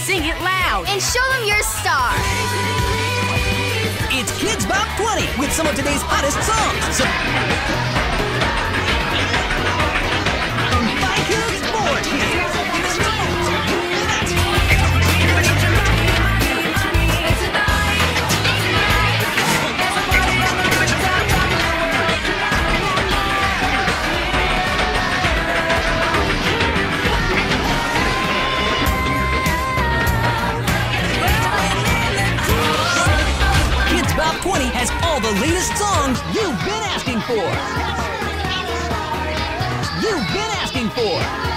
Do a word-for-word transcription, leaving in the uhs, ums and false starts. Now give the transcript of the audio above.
Sing it loud. And show them your star. It's Kids Bop twenty with some of today's hottest songs. So from Five Sports Kids. twenty has all the latest songs you've been asking for. You've been asking for.